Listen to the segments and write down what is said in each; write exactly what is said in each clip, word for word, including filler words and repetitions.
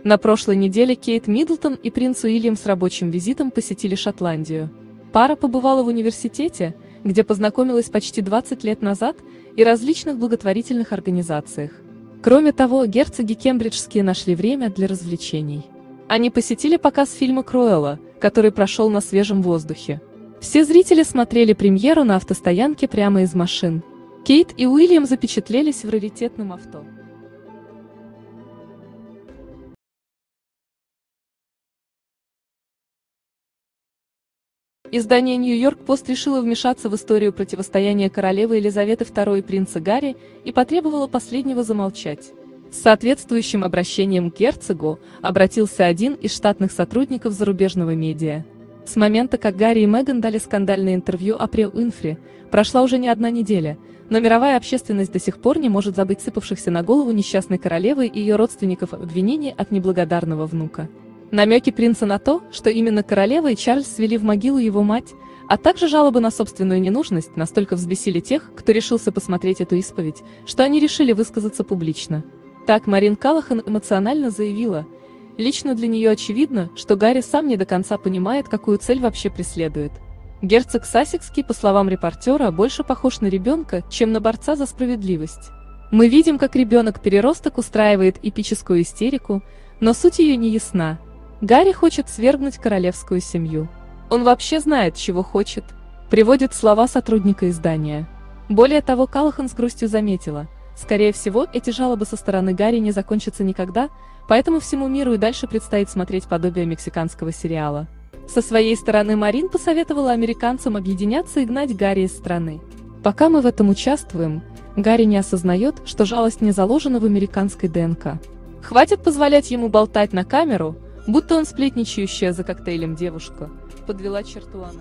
На прошлой неделе Кейт Миддлтон и принц Уильям с рабочим визитом посетили Шотландию. Пара побывала в университете, где познакомилась почти двадцать лет назад, и различных благотворительных организациях. Кроме того, герцоги кембриджские нашли время для развлечений. Они посетили показ фильма «Круэлла», который прошел на свежем воздухе. Все зрители смотрели премьеру на автостоянке прямо из машин. Кейт и Уильям запечатлелись в раритетном авто. Издание «Нью-Йорк Пост» решило вмешаться в историю противостояния королевы Елизаветы второй и принца Гарри и потребовало последнего замолчать. С соответствующим обращением к герцогу обратился один из штатных сотрудников зарубежного медиа. С момента, как Гарри и Меган дали скандальное интервью Опре Уинфри, прошла уже не одна неделя, но мировая общественность до сих пор не может забыть сыпавшихся на голову несчастной королевы и ее родственников обвинений от неблагодарного внука. Намеки принца на то, что именно королева и Чарльз свели в могилу его мать, а также жалобы на собственную ненужность настолько взбесили тех, кто решился посмотреть эту исповедь, что они решили высказаться публично. Так Марин Каллахан эмоционально заявила: «Лично для нее очевидно, что Гарри сам не до конца понимает, какую цель вообще преследует. Герцог Сассекский, по словам репортера, больше похож на ребенка, чем на борца за справедливость. Мы видим, как ребенок-переросток устраивает эпическую истерику, но суть ее не ясна. Гарри хочет свергнуть королевскую семью. Он вообще знает, чего хочет», приводит слова сотрудника издания. Более того, Каллахан с грустью заметила: «Скорее всего, эти жалобы со стороны Гарри не закончатся никогда, поэтому всему миру и дальше предстоит смотреть подобие мексиканского сериала». Со своей стороны Марин посоветовала американцам объединяться и гнать Гарри из страны. «Пока мы в этом участвуем, Гарри не осознает, что жалость не заложена в американской ДНК. Хватит позволять ему болтать на камеру, будто он сплетничающая за коктейлем девушка», подвела черту она.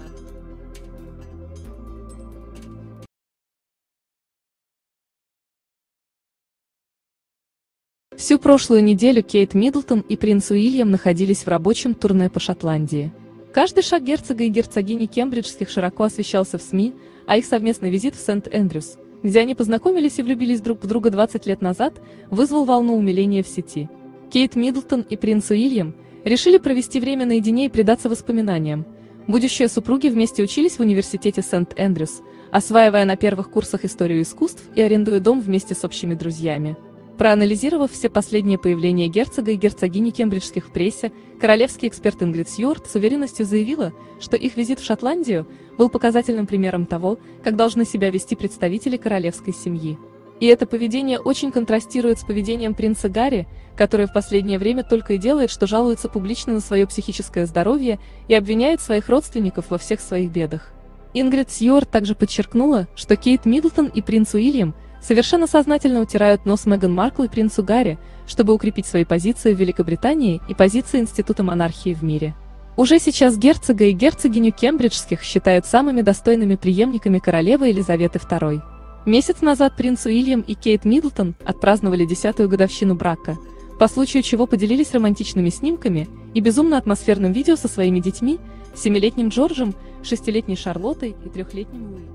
Всю прошлую неделю Кейт Миддлтон и принц Уильям находились в рабочем турне по Шотландии. Каждый шаг герцога и герцогини кембриджских широко освещался в СМИ, а их совместный визит в Сент-Эндрюс, где они познакомились и влюбились друг в друга двадцать лет назад, вызвал волну умиления в сети. Кейт Миддлтон и принц Уильям решили провести время наедине и предаться воспоминаниям. Будущие супруги вместе учились в университете Сент-Эндрюс, осваивая на первых курсах историю искусств и арендуя дом вместе с общими друзьями. Проанализировав все последние появления герцога и герцогини кембриджских в прессе, королевский эксперт Ингрид Сьюарт с уверенностью заявила, что их визит в Шотландию был показательным примером того, как должны себя вести представители королевской семьи. И это поведение очень контрастирует с поведением принца Гарри, который в последнее время только и делает, что жалуется публично на свое психическое здоровье и обвиняет своих родственников во всех своих бедах. Ингрид Сьюарт также подчеркнула, что Кейт Миддлтон и принц Уильям совершенно сознательно утирают нос Меган Маркл и принцу Гарри, чтобы укрепить свои позиции в Великобритании и позиции Института монархии в мире. Уже сейчас герцога и герцогиню кембриджских считают самыми достойными преемниками королевы Елизаветы второй. Месяц назад принц Уильям и Кейт Миддлтон отпраздновали десятую годовщину брака, по случаю чего поделились романтичными снимками и безумно атмосферным видео со своими детьми, семилетним Джорджем, шестилетней Шарлоттой и трехлетним Луи.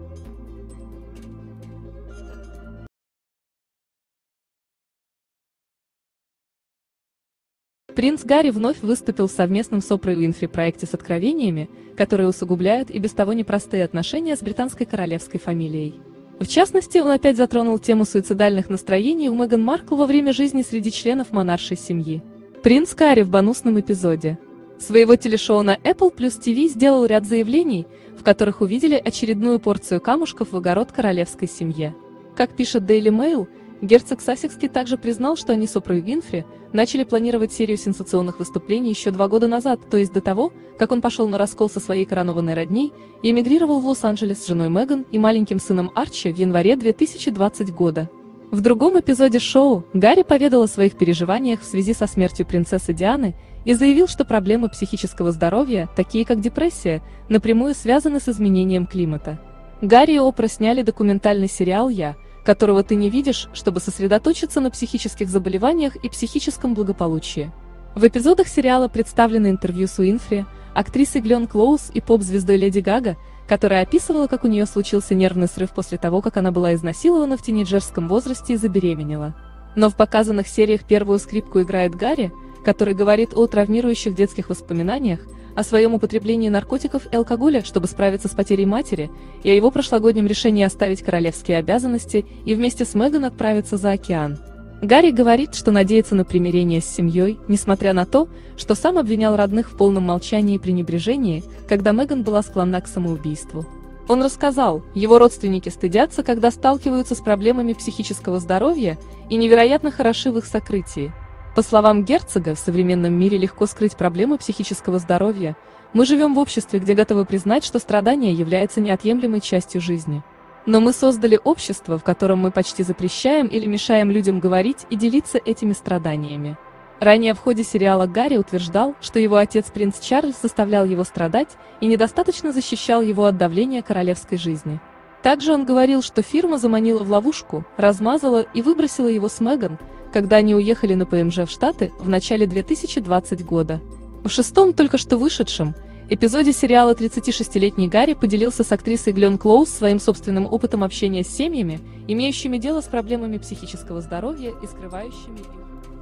Принц Гарри вновь выступил в совместном с Опрой Уинфри проекте с откровениями, которые усугубляют и без того непростые отношения с британской королевской фамилией. В частности, он опять затронул тему суицидальных настроений у Меган Маркл во время жизни среди членов монаршей семьи. Принц Гарри в бонусном эпизоде своего телешоу на Apple плюс ти ви сделал ряд заявлений, в которых увидели очередную порцию камушков в огород королевской семье. Как пишет Daily Mail, герцог Сассекский также признал, что они с Опрой Уинфри начали планировать серию сенсационных выступлений еще два года назад, то есть до того, как он пошел на раскол со своей коронованной родней и эмигрировал в Лос-Анджелес с женой Меган и маленьким сыном Арчи в январе две тысячи двадцатого года. В другом эпизоде шоу Гарри поведал о своих переживаниях в связи со смертью принцессы Дианы и заявил, что проблемы психического здоровья, такие как депрессия, напрямую связаны с изменением климата. Гарри и Опра сняли документальный сериал «Я», которого ты не видишь, чтобы сосредоточиться на психических заболеваниях и психическом благополучии. В эпизодах сериала представлены интервью с Уинфри, актрисой Гленн Клоуз и поп-звездой Леди Гага, которая описывала, как у нее случился нервный срыв после того, как она была изнасилована в тинейджерском возрасте и забеременела. Но в показанных сериях первую скрипку играет Гарри, который говорит о травмирующих детских воспоминаниях, о своем употреблении наркотиков и алкоголя, чтобы справиться с потерей матери, и о его прошлогоднем решении оставить королевские обязанности и вместе с Меган отправиться за океан. Гарри говорит, что надеется на примирение с семьей, несмотря на то, что сам обвинял родных в полном молчании и пренебрежении, когда Меган была склонна к самоубийству. Он рассказал, его родственники стыдятся, когда сталкиваются с проблемами психического здоровья, и невероятно хороши в их сокрытии. По словам герцога, в современном мире легко скрыть проблемы психического здоровья. Мы живем в обществе, где готовы признать, что страдание является неотъемлемой частью жизни. Но мы создали общество, в котором мы почти запрещаем или мешаем людям говорить и делиться этими страданиями. Ранее в ходе сериала Гарри утверждал, что его отец принц Чарльз заставлял его страдать и недостаточно защищал его от давления королевской жизни. Также он говорил, что фирма заманила в ловушку, размазала и выбросила его с Меган, когда они уехали на ПМЖ в Штаты в начале две тысячи двадцатого года. В шестом, только что вышедшем, эпизоде сериала тридцатишестилетний Гарри поделился с актрисой Гленн Клоуз своим собственным опытом общения с семьями, имеющими дело с проблемами психического здоровья и скрывающими их.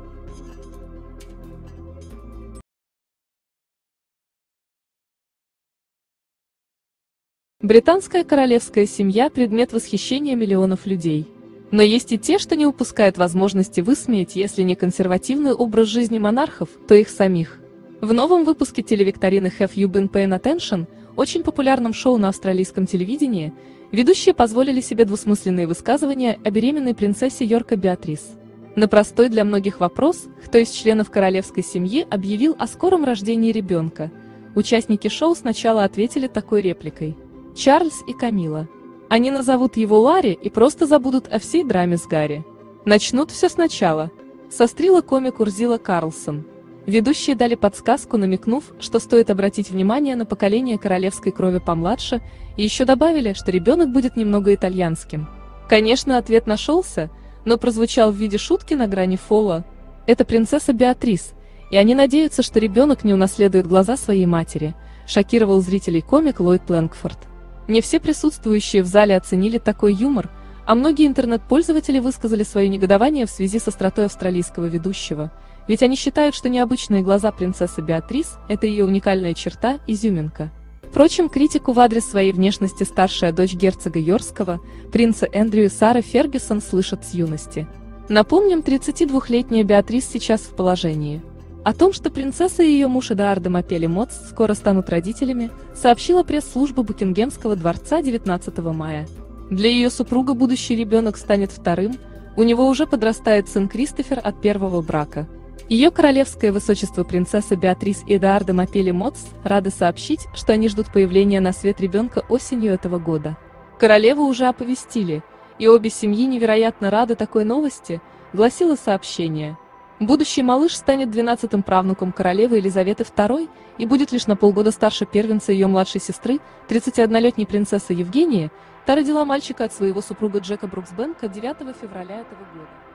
Британская королевская семья – предмет восхищения миллионов людей. Но есть и те, что не упускают возможности высмеять, если не консервативный образ жизни монархов, то их самих. В новом выпуске телевикторины Have You Been Paying Attention, очень популярном шоу на австралийском телевидении, ведущие позволили себе двусмысленные высказывания о беременной принцессе Йорка Беатрис. На простой для многих вопрос, кто из членов королевской семьи объявил о скором рождении ребенка, участники шоу сначала ответили такой репликой: Чарльз и Камила. Они назовут его Ларри и просто забудут о всей драме с Гарри. Начнут все сначала. Сострила комик Урзила Карлсон. Ведущие дали подсказку, намекнув, что стоит обратить внимание на поколение королевской крови помладше, и еще добавили, что ребенок будет немного итальянским. Конечно, ответ нашелся, но прозвучал в виде шутки на грани фола. Это принцесса Беатрис, и они надеются, что ребенок не унаследует глаза своей матери, шокировал зрителей комик Ллойд Плэнкфорд. Не все присутствующие в зале оценили такой юмор, а многие интернет-пользователи высказали свое негодование в связи с остротой австралийского ведущего, ведь они считают, что необычные глаза принцессы Беатрис – это ее уникальная черта, изюминка. Впрочем, критику в адрес своей внешности старшая дочь герцога Йоркского, принца Эндрю и Сара Фергюсон, слышат с юности. Напомним, тридцатидвухлетняя Беатрис сейчас в положении. О том, что принцесса и ее муж Эдуард Мапели-Моц скоро станут родителями, сообщила пресс-служба Букингемского дворца девятнадцатого мая. Для ее супруга будущий ребенок станет вторым, у него уже подрастает сын Кристофер от первого брака. Ее королевское высочество принцесса Беатрис и Эдуард Мапели-Моц рады сообщить, что они ждут появления на свет ребенка осенью этого года. Королеву уже оповестили, и обе семьи невероятно рады такой новости, гласило сообщение. Будущий малыш станет двенадцатым правнуком королевы Елизаветы второй и будет лишь на полгода старше первенца ее младшей сестры, тридцатиоднолетней принцессы Евгении. Та родила мальчика от своего супруга Джека Бруксбенка девятого февраля этого года.